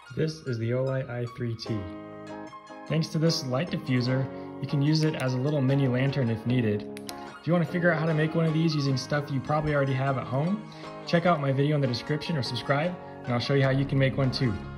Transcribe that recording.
This is the Olight i3T. Thanks to this light diffuser, you can use it as a little mini lantern if needed. If you want to figure out how to make one of these using stuff you probably already have at home, check out my video in the description or subscribe, and I'll show you how you can make one too.